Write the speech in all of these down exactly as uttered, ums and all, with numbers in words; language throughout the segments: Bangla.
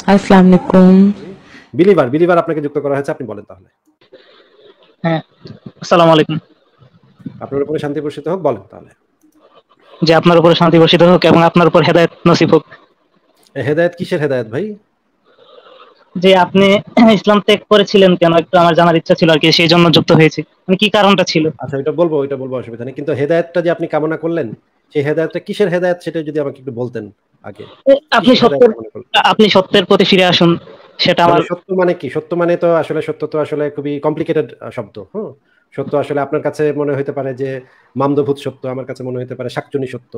আসসালামু আলাইকুম। বিলিভার, বিলিভার আপনাকে যুক্ত করা হয়েছে, আপনি বলেন তাহলে। হ্যাঁ, আসসালামু আলাইকুম। আপনার উপরে শান্তি বর্ষিত হোক, বলেন তাহলে। জি, আপনার উপরে শান্তি বর্ষিত হোক এবং আপনার উপর হেদায়েত নসিব হোক। হেদায়েত কিসের হেদায়েত ভাই? যে আপনি ইসলাম ত্যাগ করেছিলেন কেন একটু আমার জানার ইচ্ছা ছিল আর কি, সেই জন্য যুক্ত হয়েছি। মানে কি কারণটা ছিল? আচ্ছা, ওইটা বলবো, ওইটা বলবো, অসুবিধা নেই। কিন্তু হেদায়েতটা যে আপনি কামনা করলেন, সেই হেদায়েতটা কিসের হেদায়েত সেটা যদি আমাকে একটু বলতেন আগে। আপনি কিসের হেদায়েত সত্যের কামনা করলেন? আপনি সত্যের প্রতি ফিরে আসুন, সেটা আমার। মানে সত্য মানে কি? সত্য মানে তো আসলে সত্য তো আসলে খুবই কমপ্লিকেটেড আ শব্দ। হুম? সত্য আসলে আপনার কাছে মনে হইতে পারে যে মামদভূত সত্য, আমার কাছে মনে হইতে পারে শাকচুনি সত্য।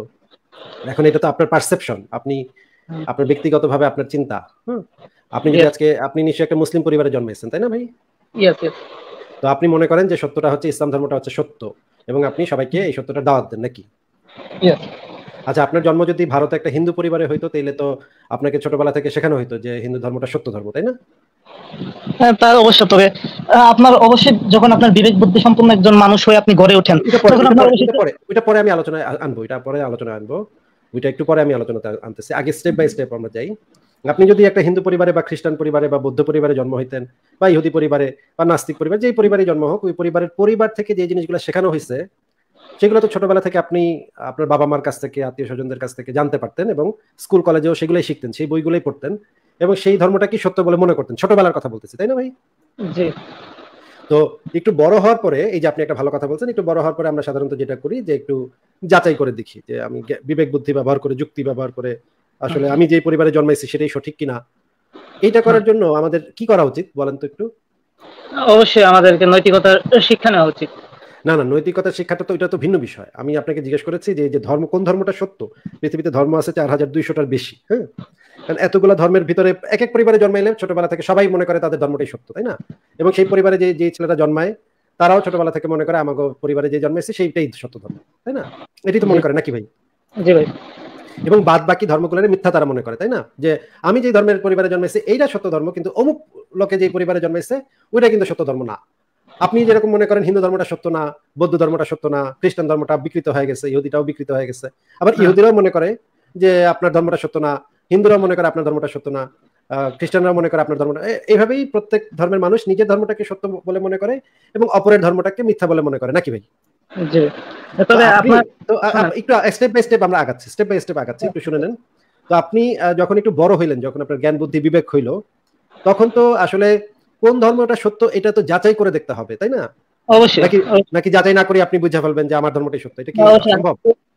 এখন এটা তো আপনার পারসেপশন। আপনি আপনার ব্যক্তিগতভাবে আপনার চিন্তা। হুম? আপনি যদি Yes. আজকে আপনি নিশ্চয়ই একটা মুসলিম পরিবারে জন্মেছেন, তাই না ভাই? Yes, yes. তো আপনি মনে করেন যে সত্যটা হচ্ছে ইসলাম ধর্মটা হচ্ছে সত্য এবং আপনি সবাইকে এই সত্যটা দাওয়াত দেন নাকি? Yes. আচ্ছা, আপনার জন্ম যদি ভারতে একটা হিন্দু পরিবারে হইতো তাইলে তো আপনাকে ছোটবেলা থেকে শেখানো হইতো যে হিন্দু ধর্মটা সত্য ধর্ম, তাই না? হ্যাঁ, তা অবশ্য। তবে আহ, আপনার অবশ্যই যখন আপনার বিবেক বুদ্ধি সম্পন্ন একজন মানুষ হয়ে আপনি গড়ে ওঠেন, এটা পরে তখন এটা আপনার পরে অবশ্যই এটা পরে ওইটা পরে আমি আলোচনায় আ আনবো। এটা পরে আলোচনায় আনবো। ওইটা একটু পরে আমি আলোচনাতে আনতেছি। আগে স্টেপ বাই স্টেপ আমরা যাই। আপনি যদি একটা হিন্দু পরিবারে বা খ্রিস্টান পরিবারে বা বৌদ্ধ পরিবারে জন্ম হইতেন বা ইহুদি পরিবারে বা নাস্তিক পরিবারে, যেই পরিবারে জন্ম হোক, ওই পরিবারের পরিবার থেকে যে জিনিসগুলো শেখানো হইছে সেগুলো তো ছোটবেলা থেকে আপনি আপনার বাবা-মার কাছ থেকে, আত্মীয়-স্বজনদের কাছ থেকে জানতে পারতেন এবং স্কুল কলেজেও সেগুলোই শিখতেন। সেই বইগুলোই পড়তেন এবং সেই ধর্মটাকেই সত্য বলে মনে করতেন। ছোটবেলার কথা বলতেছি, তাই না ভাই? জি। তো একটু বড় হওয়ার পরে, এই যে আপনি একটা ভালো কথা বলছেন, একটু বড় হওয়ার পরে আমরা সাধারণত যেটা করি যে একটু যাচাই করে দেখি যে আমি জ্ঞা বিবেক বুদ্ধি ব্যবহার করে, যুক্তি ব্যবহার করে আসলে আমি যেই পরিবারে জন্মাইছি সেটাই সঠিক কিনা। এইটা করার জন্য আমাদের কি করা উচিত বলেন তো একটু? অবশ্যই আমাদেরকে নৈতিকতার শিক্ষা নেওয়া উচিত। না, না, নৈতিকতার শিক্ষাটা তো এটা তো ভিন্ন বিষয়। আমি আপনাকে জিজ্ঞেস করেছি যে, এই যে ধর্ম, কোন ধর্মটা সত্য? পৃথিবীতে ধর্ম আছে চার হাজার দুইশ টার বেশি, হ্যাঁ? কারণ এতগুলা ধর্মের ভিতরে একেক পরিবারে জন্মাইলে ছোটবেলা থেকে সবাই মনে করে তাদের ধর্মটাই সত্য, তাই না? এবং সেই পরিবারে যে, যে ছেলেটা জন্মায় তারাও ছোটবেলা থেকে মনে করে আমাগো পরিবারে যে জন্মেছে সেইটাই সত্য ধর্ম, তাই না? এটাই তো জি। মনে করে নাকি ভাই? জি ভাই। এবং বাদবাকি ধর্মগুলোর মিথ্যা তারা মনে করে, তাই না? যে আমি যে ধর্মের পরিবারে জন্মেছি এইটা সত্য ধর্ম, কিন্তু অমুক লোকে যে পরিবারে জন্মেছে ওইটা কিন্তু সত্য ধর্ম না। আপনি যেরকম মনে করেন হিন্দু ধর্মটা সত্য না, বৌদ্ধ ধর্মটা সত্য না, খ্রিস্টান ধর্মটা বিকৃত হয়ে গেছে, ইহুদিটাও বিকৃত হয়ে গেছে। আবার ইহুদিরাও মনে করে যে আপনার ধর্মটা সত্য না, হিন্দুরাও মনে করে আপনার ধর্মটা সত্য না, আহ, খ্রিস্টানরাও মনে করে আপনার ধর্মটা। এ- এইভাবেই প্রত্যেক ধর্মের মানুষ নিজের ধর্মটাকে সত্য বলে মনে করে এবং অপরের ধর্মটাকে মিথ্যা বলে মনে করে নাকি ভাই? জি। তো তবে আপনি আপনার তো আ- আ- একটু স্টেপ বাই স্টেপ আমরা আগাচ্ছি, স্টেপ বাই স্টেপ আগাচ্ছি, একটু শুনে নেন। তো আপনি আহ, যখন একটু বড় হইলেন, যখন আপনার জ্ঞান বুদ্ধি বিবেক হইলো, তখন তো আসলে কোন ধর্মটা সত্য এটা তো যাচাই করে দেখতে হবে, তাই না? অবশ্যই নাকি অবশ্যই- নাকি যাচাই না করে আপনি বুঝে ফেলবেন যে আমার ধর্মটাই সত্য, এটা কি অবশ্যই সম্ভব?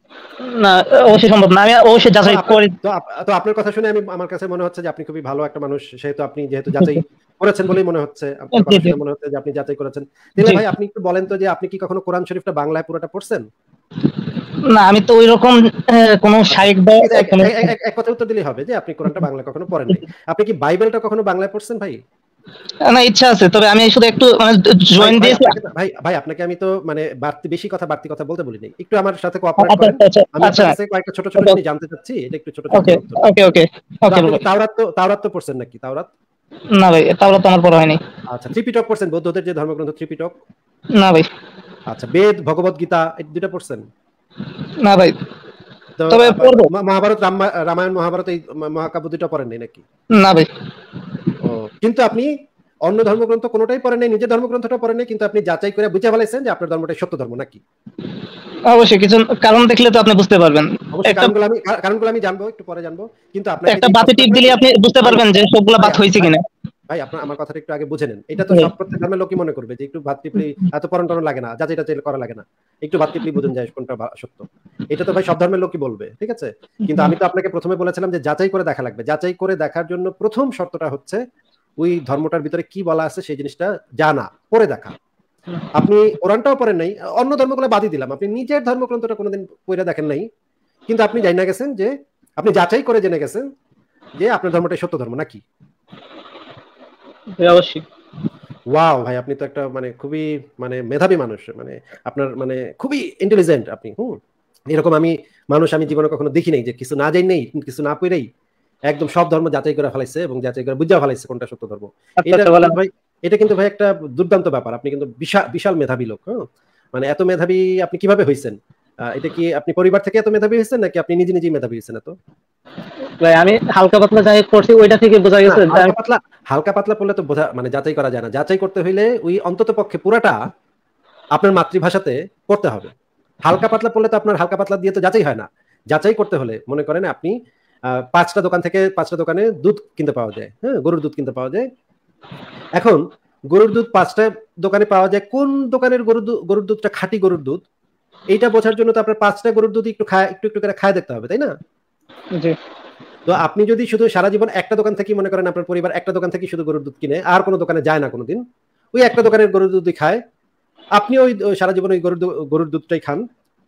না, অবশ্যই সম্ভব না। আমি অবশ্যই তো যাচাই আপনার করি। তো আপ- তো আপনার কথা শুনে আমি, আমার কাছে মনে হচ্ছে যে আপনি খুবই ভালো একটা মানুষ, সেহেতু আপনি যেহেতু যাচাই করেছেন বলেই মনে হচ্ছে, আপনার জি কথা জি শুনে মনে হচ্ছে যে আপনি যাচাই করেছেন। তাহলে জি। ভাই আপনি একটু বলেন তো যে আপনি কি কখনো কোরআন শরীফটা বাংলায় পুরোটা পড়ছেন? না, আমি তো ওই রকম কোনো আচ্ছা, শাইখ বা ঠিক আছে, এক কোনো। এক- এক- এক কথায় উত্তর দিলেই হবে যে আপনি কোরআনটা বাংলায় কখনো পড়েন নাই। আপনি কি বাইবেলটা কখনো বাংলায় পড়ছেন ভাই? না, ইচ্ছা আছে, তবে আমি শুধু একটু মানে ভাই জয়েন ভাই দিয়েছি। আপনাকে তো- ভাই ভাই আপনাকে আমি তো মানে বাড়তি বেশি কথা বাড়তি কথা বলতে বলিনি। একটু আমার সাথে কোঅপারেট আচ্ছা করেন। আচ্ছা আমি আচ্ছা আপনার কাছে কয়েকটা ছোট ছোট জিনিস জানতে চাচ্ছি। এটা একটু ছোট ছোট ওকে করে উত্তর দেন। ওকে ওকে তো ওকে আপনি কি রুবেল। তাওরাত তো তাওরাত তো পড়ছেন নাকি? তাওরাত? না ভাই, তাহলে তো আমার পড়া হয়নি। আচ্ছা, ত্রিপিটক পড়ছেন? বৌদ্ধদের যে ধর্মগ্রন্থ ত্রিপিটক? না ভাই। আচ্ছা, বেদ, ভগবত গীতা এই দুইটা পড়ছেন? না ভাই, তো তবে আবার পড়বো। মা- মহাভারত, রামা- রামায়ণ, মহাভারত এই মা- মহাকাব্য দুইটা পড়েন নাই নাকি? না ভাই। ও, কিন্তু আপনি অন্য ধর্মগ্রন্থ কোনোটাই পড়েন নাই, নিজের ধর্মগ্রন্থটা পড়েন নাই, কিন্তু আপনি যাচাই করে বুঝে ফেলাইছেন যে আপনার ধর্মটাই সত্য ধর্ম নাকি? অবশ্যই কিছু কারণ দেখলে তো আপনি বুঝতে পারবেন। অবশ্যই একটা কারণগুলো আমি কা- কারণগুলো আমি জানবো, একটু পরে জানবো। কিন্তু আপনাকে একটা যে বাতি প্রশ্ন টিপ দিলে করেছি, আপনি বুঝতে ভাই পারবেন যে সবগুলা ভাই বাত হয়েছে ভাই কিনা। ভাই আপনার আমার কথাটা একটু আগে বুঝে নেন। এটা তো সব প্রত্যেক ধর্মের লোকই মনে করবে যে একটু ভাতৃপ্রি, এত পরন টরন লাগে না, যাচাই টাচাই করা লাগে না, একটু ভাতৃপ্রি বুঝুন যায় কোনটা ভা- সত্য। এটা তো ভাই সব ধর্মের লোকই বলবে, ঠিক আছে? কিন্তু আমি তো আপনাকে প্রথমে বলেছিলাম যে যাচাই করে দেখা লাগবে। যাচাই করে দেখার জন্য প্রথম শর্তটা হচ্ছে ওই ধর্মটার ভিতরে কি বলা আছে সেই জিনিসটা জানা, পড়ে দেখা। আপনি কোরআনটাও পড়েন নাই, অন্য ধর্মগুলো বাদই দিলাম, আপনি নিজের ধর্মগ্রন্থটা কোনোদিন পড়ে দেখেন নাই, কিন্তু আপনি জানা গেছেন যে আপনি যাচাই করে জেনে গেছেন যে আপনার ধর্মটাই সত্য ধর্ম নাকি? জি, অবশ্যই। ওয়াও ভাই, আপনি তো একটা মানে খুবই মানে মেধাবী মানুষ, মানে আপনার মানে খুবই ইন্টেলিজেন্ট আপনি। হুম, এরকম আমি মানুষ আমি জীবনে কখনো দেখি নাই যে কিছু না জানি নেই, কিছু না পড়েই একদম সব ধর্ম যাচাই করে ফেলাইছে এবং যাচাই করে বুঝা ফেলাইছে কোনটা সত্য ধর্ম। আচ্ছা এটা আচ্ছা, বলেন। ভাই, এটা কিন্তু ভাই একটা দুর্দান্ত ব্যাপার। আপনি কিন্তু বিশাল বিশাল মেধাবী লোক। হ্যাঁ, মানে এত মেধাবী আপনি কিভাবে হইছেন? এটা কি আপনি পরিবার থেকে এত মেধাবী হয়েছেন নাকি আপনি নিজে নিজেই মেধাবী হয়েছেন? এত ভাই আমি হালকা পাতলা যাই করছি ওইটা থেকে বোঝা গেছে। হালকা পাতলা হালকা পাতলা পড়লে তো বোঝা মানে যাচাই করা যায় না। যাচাই করতে হইলে ওই অন্তত পক্ষে পুরাটা আপনার মাতৃভাষাতে পড়তে হবে। হালকা পাতলা পড়লে তো আপনার হালকা পাতলা দিয়ে তো যাচাই হয় না। যাচাই করতে হলে মনে করেন আপনি পাঁচটা দোকান থেকে পাঁচটা দোকানে দুধ কিনতে পাওয়া যায়, হ্যাঁ, গরুর দুধ কিনতে পাওয়া যায়। এখন গরুর দুধ পাঁচটা দোকানে পাওয়া যায়, কোন দোকানের গরুর দুধ গরুর দুধটা খাঁটি গরুর দুধ এইটা বোঝার জন্য তো আপনার পাঁচটা গরুর দুধ একটু খায় একটু একটু করে খায় দেখতে হবে, তাই না? তো আপনি যদি শুধু সারা জীবন একটা দোকান থেকে মনে করেন আপনার পরিবার একটা দোকান থেকে শুধু গরুর দুধ কিনে আর কোনো দোকানে যায় না কোনোদিন, ওই একটা দোকানের গরুর দুধই খায়, আপনি ওই সারা জীবন ওই গরুর গরুর দুধটাই খান,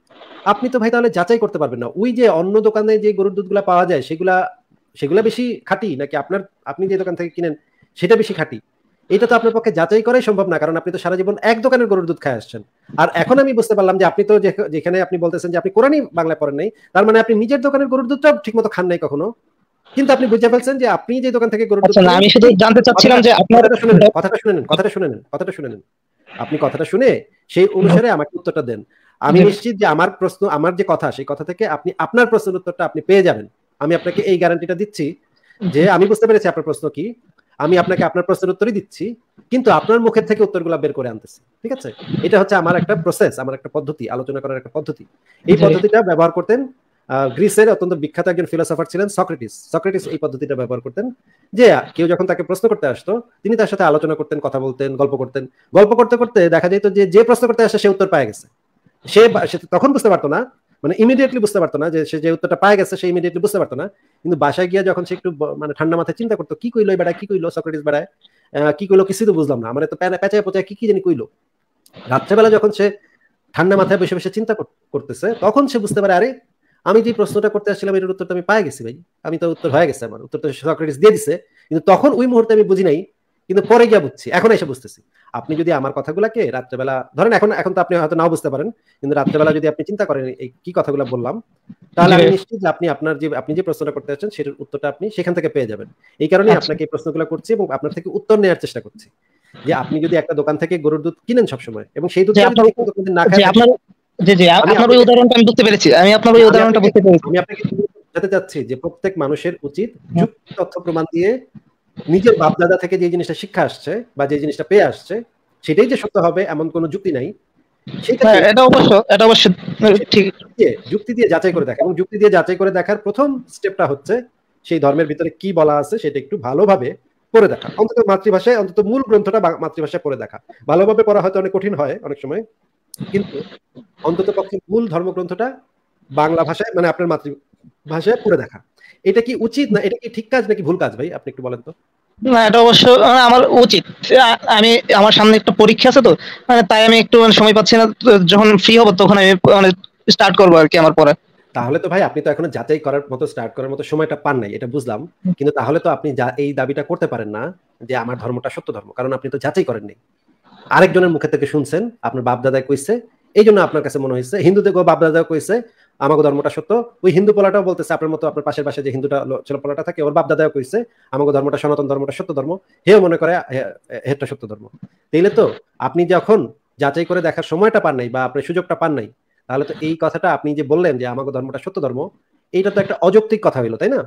আপনি তো ভাই তাহলে যাচাই করতে পারবেন না ওই যে অন্য দোকানে যে গরুর দুধগুলা পাওয়া যায় সেগুলা সেগুলা বেশি খাঁটি নাকি আপনার আপনি যে দোকান থেকে কিনেন সেটা বেশি খাঁটি। এটা তো আপনার পক্ষে যাচাই করাই সম্ভব না, কারণ আপনি তো সারা জীবন এক দোকানের গরুর দুধ খায় আসছেন। আর এখন আমি বুঝতে পারলাম যে আপনি তো যেখানে আপনি বলতেছেন যে আপনি কোরআনই বাংলায় পড়েন নাই, তার মানে আপনি নিজের দোকানের গরুর দুধটাও ঠিকমতো খান নাই কখনো, কিন্তু আপনি বুঝতে ফেলছেন যে আপনি যে দোকান থেকে গরুর দুধ আচ্ছা, আমি শুধু জানতে চাচ্ছিলাম যে আপনার কথাটা শুনে নেন কথাটা শুনে নেন কথাটা শুনে নেন আপনি কথাটা শুনে সেই অনুসারে আমাকে উত্তরটা দেন। আমি নিশ্চিত যে আমার প্রশ্ন আমার যে কথা সেই কথা থেকে আপনি আপনার প্রশ্নের উত্তরটা আপনি পেয়ে যাবেন। আমি আপনাকে এই গ্যারান্টিটা দিচ্ছি যে আমি বুঝতে পেরেছি আপনার প্রশ্ন কি, আমি আপনাকে আপনার প্রশ্নের উত্তরই দিচ্ছি, কিন্তু আপনার মুখের থেকে উত্তরগুলো বের করে আনতেছি, ঠিক আছে? এটা হচ্ছে আমার একটা প্রসেস, আমার একটা পদ্ধতি, আলোচনা করার একটা পদ্ধতি। এই পদ্ধতিটা ব্যবহার করতেন গ্রিসের অত্যন্ত বিখ্যাত একজন ফিলোসফার ছিলেন সক্রেটিস। সক্রেটিস এই পদ্ধতিটা ব্যবহার করতেন যে কেউ যখন তাকে প্রশ্ন করতে আসতো তিনি তার সাথে আলোচনা করতেন, কথা বলতেন, গল্প করতেন। গল্প করতে করতে দেখা যেত যে যে প্রশ্ন করতে আসে সে উত্তর পায় গেছে। সে তখন বুঝতে পারতো না, মানে ইমিডিয়েটলি বুঝতে পারতো না যে সে যে উত্তরটা পায় গেছে, সে ইমিডিয়েটলি বুঝতে পারতো না, কিন্তু বাসায় গিয়ে যখন সে একটু মানে ঠান্ডা মাথায় চিন্তা করতো কি কইলো বেড়ায়, কি কইলো সক্রেটিস বেড়ায়, কি কইলো কিছু তো বুঝলাম না, মানে তো পেঁচায় পচায় কি কি জানি কইলো। রাত্রেবেলা যখন সে ঠান্ডা মাথায় বসে বসে চিন্তা করতেছে তখন সে বুঝতে পারে আরে আমি যে প্রশ্নটা করতে আসছিলাম এটার উত্তরটা আমি পাই গেছি ভাই, আমি তো উত্তর হয়ে গেছে, আমার উত্তর তো সক্রেটিস দিয়ে দিছে, কিন্তু তখন ওই মুহূর্তে আমি বুঝি নাই, কিন্তু পরে গিয়ে বুঝছি, এখন এসে বুঝতেছি। আপনি যদি আমার কথাগুলোকে রাত্রেবেলা ধরেন, এখন এখন তো আপনি হয়তো নাও বুঝতে পারেন, কিন্তু রাত্রেবেলা যদি আপনি চিন্তা করেন এই কি কথাগুলো বললাম, তাহলে আমি নিশ্চিত যে আপনি আপনার যে আপনি যে প্রশ্নটা করতে আসছেন সেটার উত্তরটা আপনি সেখান থেকে পেয়ে যাবেন। এই কারণে আপনাকে এই প্রশ্নগুলো করছি এবং আপনার থেকে উত্তর নেওয়ার চেষ্টা করছি যে আপনি যদি একটা দোকান থেকে গরুর দুধ কিনেন সবসময় এবং সেই দুধটা যদি দোকানে না খায়, জি জি আপনার ওই উদাহরণটা আমি বুঝতে পেরেছি, আমি আপনার ওই উদাহরণটা বুঝতে পেরেছি। আমি আপনাকে জানাতে চাচ্ছি যে প্রত্যেক মানুষের উচিত যুক্তি তথ্য প্রমাণ দিয়ে নিজের বাপদাদা থেকে যে জিনিসটা শিক্ষা আসছে বা যে জিনিসটা পেয়ে আসছে সেটাই যে সত্য হবে এমন কোনো যুক্তি নাই, এটা অবশ্য এটা অবশ্য ঠিক, যুক্তি দিয়ে যাচাই করে দেখা। এবং যুক্তি দিয়ে যাচাই করে দেখার প্রথম স্টেপটা হচ্ছে সেই ধর্মের ভিতরে কি বলা আছে সেটা একটু ভালোভাবে পড়ে দেখা, অন্তত মাতৃভাষায়, অন্তত মূল গ্রন্থটা মাতৃভাষায় পড়ে দেখা। ভালোভাবে পড়া হয়তো অনেক কঠিন হয় অনেক সময়, কিন্তু অন্তত পক্ষে মূল ধর্মগ্রন্থটা বাংলা ভাষায় মানে আপনার মাতৃভাষায় পড়ে দেখা। এটা কি উচিত না, এটা কি ঠিক কাজ নাকি ভুল কাজ ভাই, আপনি একটু বলেন তো? না, এটা অবশ্য আমার উচিত। আমি আমার সামনে একটা পরীক্ষা আছে তো, মানে তাই আমি একটু সময় পাচ্ছি না, যখন ফ্রি হব তখন আমি মানে স্টার্ট করবো আর কি আমার পড়া। তাহলে তো ভাই আপনি তো এখনো যাচাই করার মতো স্টার্ট করার মতো সময়টা পান নাই, এটা বুঝলাম, কিন্তু তাহলে তো আপনি এই দাবিটা করতে পারেন না যে আমার ধর্মটা সত্য ধর্ম, কারণ আপনি তো যাচাই করেন নাই। আরেকজনের মুখে থেকে শুনছেন, আপনার বাপ দাদায় কইছে, এই জন্য আপনার কাছে মনে হয়েছে। হিন্দুদের বাপ দাদা কইছে আমাকে ধর্মটা সত্য, ওই হিন্দু পোলাটাও বলতেছে আপনার মতো, আপনার পাশের পাশে যে হিন্দুটা ছেলে পোলাটা থাকে ওর বাপ দাদাও কইছে আমাকে ধর্মটা সনাতন ধর্মটা সত্য ধর্ম, হেও মনে করে এটা সত্য ধর্ম। তাইলে তো আপনি যখন যাচাই করে দেখার সময়টা পান নাই বা আপনার সুযোগটা পান নাই, তাহলে তো এই কথাটা আপনি যে বললেন যে আমাকে ধর্মটা সত্য ধর্ম, এইটা তো একটা অযৌক্তিক কথা হইলো, তাই না?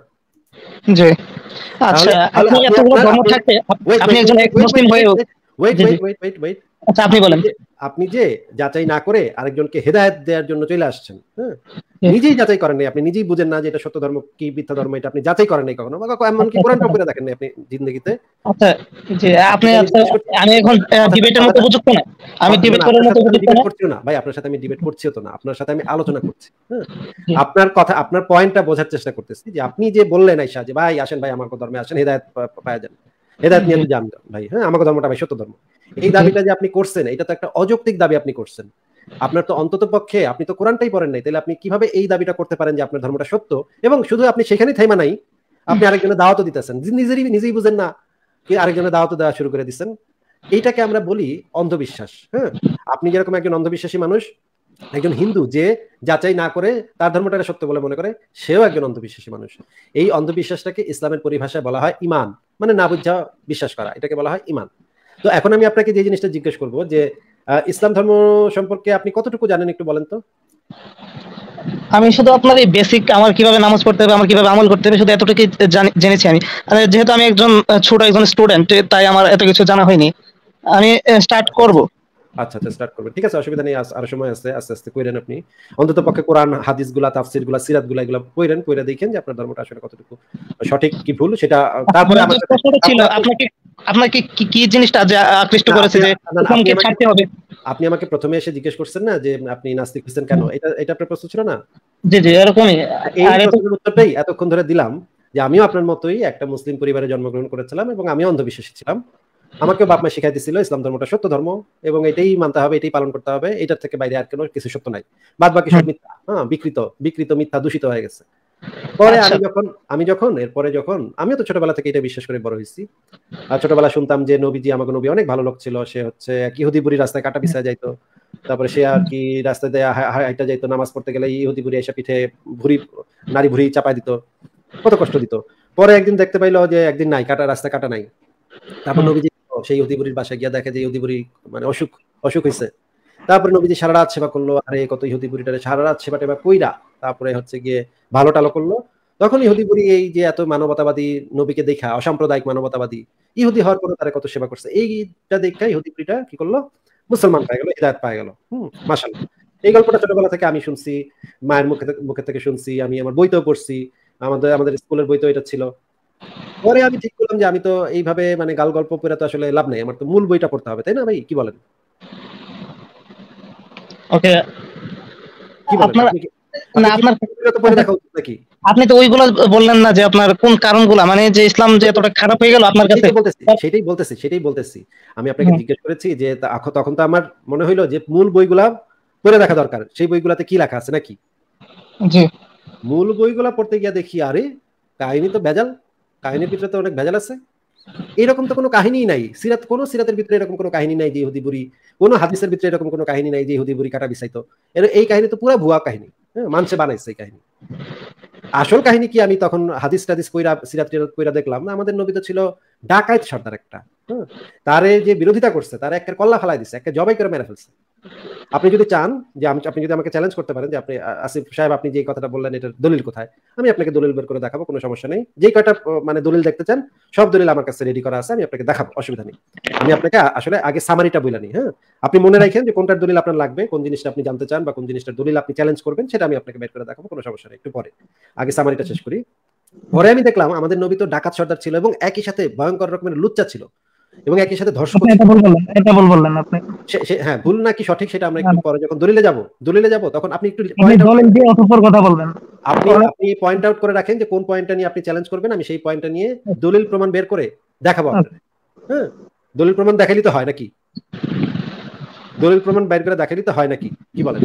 জি। আচ্ছা, আপনি এতগুলো ধর্ম থাকতে আপনি একজন মুসলিম হয়েও wait wait wait wait wait আচ্ছা আপনি বলেন। আপনি যে যাচাই না করে আরেকজনকে হেদায়েত দেওয়ার জন্য চলে আসছেন, হ্যাঁ, নিজেই যাচাই করেন নাই, আপনি নিজেই বুঝেন না যে এটা সত্য ধর্ম কি মিথ্যা ধর্ম, এটা আপনি যাচাই করেন নাই কখনো, এমনকি কোরআনটাও পড়ে দেখেন নাই আপনি জিন্দেগিতে। আচ্ছা জি, আপনি আমি এখন ডিবেটের মতো উপযুক্ত না, আমি ডিবেট করার মতো উপযুক্ত না করছি না ভাই, আপনার সাথে আমি ডিবেট করছি তো না, আপনার সাথে আমি আলোচনা করছি, হ্যাঁ, আপনার কথা আপনার পয়েন্টটা বোঝার চেষ্টা করতেছি যে আপনি যে বললেন আইসা যে ভাই আসেন ভাই আমার ধর্মে আসেন, হেদায়েত পাওয়া যান, হেদায়েত নিয়ে যান ভাই, হ্যাঁ, আমার ধর্মটা ভাই সত্য ধর্ম, এই দাবিটা যে আপনি করছেন এটা তো একটা অযৌক্তিক দাবি আপনি করছেন। আপনার তো অন্তত পক্ষে আপনি তো কোরআনটাই পড়েন নাই, তাহলে আপনি কিভাবে এই দাবিটা করতে পারেন যে আপনার ধর্মটা সত্য? এবং শুধু আপনি সেখানেই থাইমা নাই, আপনি আরেকজনের দাওয়াতও দিতেছেন, নিজেরই নিজেই বুঝেন না কি আরেকজনের দাওয়াতও দেওয়া শুরু করে দিচ্ছেন। এইটাকে আমরা বলি অন্ধবিশ্বাস। হ্যাঁ, আপনি যেরকম একজন অন্ধবিশ্বাসী মানুষ, একজন হিন্দু যে যাচাই না করে তার ধর্মটাকে সত্য বলে মনে করে, সেও একজন অন্ধবিশ্বাসী মানুষ। এই অন্ধবিশ্বাসটাকে ইসলামের পরিভাষায় বলা হয় ইমান, মানে না বুঝা বিশ্বাস করা, এটাকে বলা হয় ইমান। তো এখন আমি আপনাকে যে জিনিসটা জিজ্ঞেস করবো যে ইসলাম ধর্ম সম্পর্কে আপনি কতটুকু জানেন একটু বলেন তো? আমি শুধু আপনার এই বেসিক আমার কিভাবে নামাজ পড়তে হবে, আমার কিভাবে আমল করতে হবে, শুধু এতটুকুই জানি- জেনেছি আমি। আর যেহেতু আমি একজন আহ, ছোট একজন স্টুডেন্ট, তাই আমার এত কিছু জানা হয়নি। আমি স্টার্ট আচ্ছা করব। আচ্ছা আচ্ছা স্টার্ট করবেন, ঠিক আছে, অসুবিধা নেই, আস- আরো সময় আছে, আস্তে আস্তে কইরেন আপনি। অন্তত পক্ষে কোরআন হাদিস গুলা, তাফসির গুলা, সিরাত গুলা, এগুলা কইরেন, কইরা দেখেন যে আপনার ধর্মটা আসলে কতটুকু সঠিক কি ভুল সেটা। তারপরে আমার যে আমার সাথে প্রশ্নটা ছিল, তারপরে আপনি আপনাকে আপনাকে কি কি জিনিসটা যে আকৃষ্ট না, করেছে আপনি যে না, না, আপনি ইসলামকে আমাকে ছাড়তে হবে? আপনি আমাকে প্রথমে এসে জিজ্ঞেস করছেন না যে আপনি নাস্তিক হচ্ছেন কেন, এটা এটা আপনার প্রশ্ন ছিল না? জি জি, এরকমই। এই আর এত প্রশ্নের উত্তরটাই এতক্ষণ ধরে দিলাম, যে আমিও আপনার মতোই একটা মুসলিম পরিবারে জন্মগ্রহণ করেছিলাম এবং আমিও অন্ধবিশ্বাসী ছিলাম। আমাকেও বাপ মা শিখাই দিছিল ইসলাম ধর্মটা সত্য ধর্ম এবং এটাই মানতে হবে, এটাই পালন করতে হবে, এটার থেকে বাইরে আর কোনো কিছু সত্য নাই, বাদ বাকি সব হুম, মিথ্যা, হ্যাঁ, বিকৃত বিকৃত মিথ্যা দূষিত হয়ে গেছে। পরে আচ্ছা। আমি যখন আমি যখন এরপরে যখন আমিও তো ছোটবেলা থেকে এটা বিশ্বাস করে বড় হয়েছি। আর ছোটবেলা শুনতাম যে নবীজি, আমাকে নবী অনেক ভালো লোক ছিল, সে হচ্ছে এক ইহুদি বুড়ি রাস্তায় কাটা বিছায় যাইতো, তারপরে সে আর কি রাস্তায় দিয়ে হা- হা- হাইটা যাইতো, নামাজ পড়তে গেলে ইহুদি বুড়ি এসে পিঠে ভুড়ি, নারী ভুড়ি চাপাই দিত, কত কষ্ট দিত। পরে একদিন দেখতে পাইলো যে একদিন নাই, কাটা রাস্তা কাটা নাই। তারপর হুম, নবীজি সেই ইহুদি বুড়ির বাসায় গিয়া দেখে যে ইহুদি বুড়ি মানে অসুখ অসুখ হয়েছে। তারপরে নবীজি সারা রাত সেবা করলো, আরে কত ইহুদি বুড়িটারে সারা রাত সেবা টেবা কইরা তারপরে হচ্ছে গিয়ে ভালো টালো করলো। তখন ইহুদি বুড়ি এই যে এত মানবতাবাদী নবীকে দেখা, অসাম্প্রদায়িক মানবতাবাদী, ইহুদি হওয়ার পরে তারা কত সেবা করছে, এইটা দেখা ইহুদি বুড়িটা কি করলো, মুসলমান পায় গেল, হিদায়াত পায় গেল। হম, মাশাআল্লাহ। এই গল্পটা ছোটবেলা থেকে আমি শুনছি, মায়ের মুখে থেকে- মুখে থেকে শুনছি, আমি আমার বইতেও পড়ছি, আমাদের আমাদের স্কুলের বইতেও এটা ছিল। পরে আমি ঠিক করলাম যে আমি তো এইভাবে মানে গাল গল্প করে তো আসলে লাভ নেই, আমার তো মূল বইটা পড়তে হবে, তাই না ভাই, কি বলেন? ওকে। কি বলেন আপনার আপনি কি না, আপনি কি আপনার বইটা তো পড়ে দেখা উচিত নাকি? আপনি তো ওইগুলো বললেন না যে আপনার কোন কারণগুলা, মানে যে ইসলাম যে এতটা খারাপ হয়ে গেল আপনার সেটাই কাছে। তো বলতেছি, সেটাই বলতেছি, সেটাই বলতেছি। আমি আপনাকে হুম, জিজ্ঞেস করেছি যে তা- আখ- তখন তো আমার মনে হইলো যে মূল বইগুলা পড়ে দেখা দরকার, সেই বইগুলাতে কি লেখা আছে নাকি। জি। মূল বইগুলা পড়তে গিয়ে দেখি আরে কাহিনী তো ভেজাল, কাহিনীর ভিতরে তো অনেক ভেজাল আছে। এরকম তো কোনো কাহিনীই নাই, সিরাত কোনো সিরাতের ভিতরে এরকম কোনো কাহিনী নাই যে ইহুদি বুড়ি, কোনো হাদিসের ভিতরে এরকম কোনো কাহিনী নাই যে ইহুদি বুড়ি কাটা বিছাইতো। এর- এই কাহিনী তো পুরো ভুয়া কাহিনী, হ্যাঁ, মানুষে বানাইছে এই কাহিনী। আসল কাহিনী কি, আমি তখন হাদিস টাদিস কইরা সিরাত টিরাত কইরা দেখলাম না, আমাদের নবী তো ছিল ডাকাইত সর্দার একটা, হ্যাঁ, তারে যে বিরোধিতা করছে তারা একটা কল্লা ফালাই দিছে, একটা জবাই করে মেরে ফেলছে। আপনি যদি চান যে আমি, আপনি যদি আমাকে চ্যালেঞ্জ করতে পারেন যে আপনি আ- আসিফ সাহেব আপনি যে কথাটা বললেন এটার দলিল কোথায়, আমি আপনাকে দলিল বের করে দেখাবো, কোনো সমস্যা নেই। যে কয়টা আহ, মানে দলিল দেখতে চান সব দলিল আমার কাছে রেডি করা আছে, আমি আপনাকে দেখাবো, অসুবিধা নেই। আমি আপনাকে আ- আসলে আগে সামারিটা বইলানি, হ্যাঁ, আপনি মনে রাখেন যে কোনটার দলিল আপনার লাগবে, কোন জিনিসটা আপনি জানতে চান বা কোন জিনিসটার দলিল আপনি চ্যালেঞ্জ করবেন, সেটা আমি আপনাকে বের করে দেখাবো, কোনো সমস্যা নেই, একটু পরে। আগে সামারিটা শেষ করি। পরে আমি দেখলাম আমাদের নবী তো ডাকাত সর্দার ছিল এবং একই সাথে ভয়ঙ্কর রকমের লুচ্চা ছিল এবং একই সাথে ধর্ষকও আপনি ছিল। এটা ভুল বললেন, এটা ভুল বললেন আপনি। সে- সে- হ্যাঁ, ভুল নাকি সঠিক সেটা আমরা না, একটু না, পরে যখন দলিলে যাব, দলিলে যাব তখন আপনি একটু আপনি পয়েন্ট আউট দলিল করে দিয়ে অতঃপর কথা বলবেন। আপনি পরে- আপনি পয়েন্ট আউট করে রাখেন যে কোন পয়েন্টটা নিয়ে আপনি চ্যালেঞ্জ করবেন, আমি সেই পয়েন্টটা নিয়ে দলিল প্রমাণ বের করে দেখাবো আপনার। হ্যাঁ, দলিল প্রমাণ দেখাইলে তো হয় নাকি, দলিল প্রমাণ বের করে দেখাইলে তো হয় নাকি, কি বলেন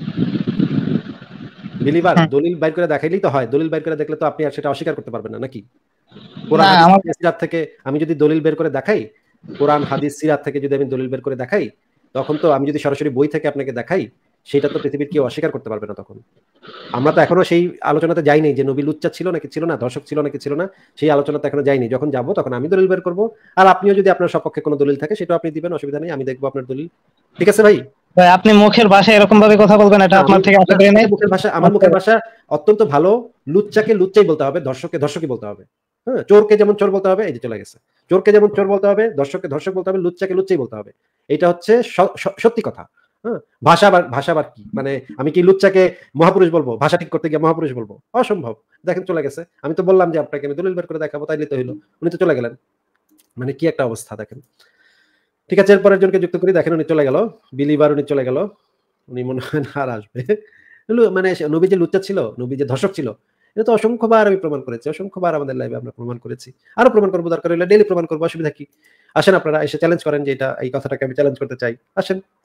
বিলিভার, হুম, দলিল বের করে দেখাইলেই তো হয়, দলিল বের করে দেখলে তো আপনি আর সেটা অস্বীকার করতে পারবেন না নাকি। কোরআন না হাদিস আমার থেকে, সিরাত থেকে আমি যদি দলিল বের করে দেখাই, কোরআন হাদিস সিরাত থেকে যদি আমি দলিল বের করে দেখাই, তখন তো আমি যদি সরাসরি বই থেকে আপনাকে দেখাই, সেটা তো পৃথিবীর কেউ অস্বীকার করতে পারবে না তখন। আমরা তো এখনো সেই আলোচনাতে যাইনি যে নবী লুচ্চা ছিল নাকি ছিল না, ধর্ষক ছিল নাকি ছিল না, সেই আলোচনাতে এখনো যাইনি। যখন যাবো তখন আমি দলিল বের করবো, আর আপনিও যদি আপনার সপক্ষে কোনো দলিল থাকে সেটাও আপনি দিবেন, অসুবিধা নেই, আমি দেখবো আপনার দলিল। ঠিক আছে ভাই? ভাই, আপনি মুখের ভাষায় এরকম ভাবে কথা বলবেন, এটা না আমি আপনার থেকে আশা না, করি নাই। এটা মুখের ভাষা, আমার মুখের ভাষা অত্যন্ত ভালো। লুচ্চাকে লুচ্চাই বলতে হবে, ধর্ষককে ধর্ষকই বলতে হবে। হ্যাঁ, চোরকে যেমন চোর বলতে হবে, এই যে চলে গেছে, চোরকে যেমন চোর বলতে হবে, ধর্ষককে ধর্ষক বলতে হবে, লুচ্চাকে লুচ্চাই বলতে হবে। এটা হচ্ছে স- স- সত্যি কথা। হ্যাঁ, ভাষা আবার ভাষা আবার কি মানে, আমি কি লুচ্চাকে মহাপুরুষ বলবো, ভাষা ঠিক করতে গিয়ে মহাপুরুষ বলবো, অসম্ভব। দেখেন চলে গেছে, আমি তো বললাম যে আপনাকে আমি দলিল বের করে দেখাবো, তাইলে তো হইলো, উনি তো চলে গেলেন, মানে কি একটা অবস্থা দেখেন। ঠিক আছে, এরপরের জনকে যুক্ত করি, দেখেন উনি চলে গেল, বিলিভার উনি চলে গেল, উনি মনে হয় না আর আসবে। লু- মানে সে- নবী যে লুচ্চা ছিল, নবী যে ধর্ষক ছিল, এটা তো অসংখ্যবার আমি প্রমাণ করেছি, অসংখ্যবার আমাদের লাইভে আমরা প্রমাণ করেছি, আরো প্রমাণ করবো, দরকার হলে ডেইলি প্রমাণ করবো, অসুবিধা কি। আসেন আপনারা এসে চ্যালেঞ্জ করেন যে এটা, এই কথাটাকে আমি চ্যালেঞ্জ করতে চাই, আসেন।